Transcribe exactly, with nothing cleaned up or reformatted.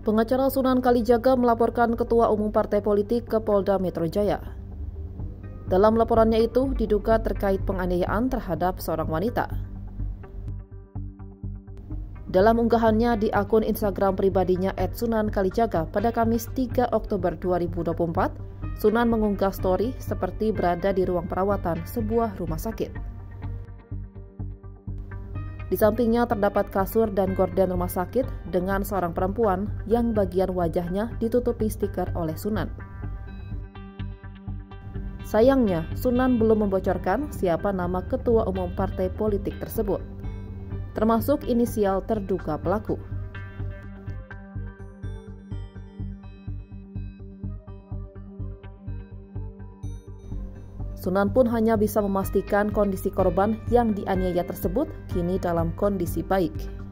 Pengacara Sunan Kalijaga melaporkan Ketua Umum Partai Politik ke Polda Metro Jaya. Dalam laporannya itu diduga terkait penganiayaan terhadap seorang wanita. Dalam unggahannya di akun Instagram pribadinya et sunan kalijaga pada Kamis tiga Oktober dua ribu dua puluh empat, Sunan mengunggah story seperti berada di ruang perawatan sebuah rumah sakit. Di sampingnya terdapat kasur dan gorden rumah sakit dengan seorang perempuan yang bagian wajahnya ditutupi stiker oleh Sunan. Sayangnya, Sunan belum membocorkan siapa nama ketua umum partai politik tersebut, termasuk inisial terduga pelaku. Sunan pun hanya bisa memastikan kondisi korban yang dianiaya tersebut kini dalam kondisi baik.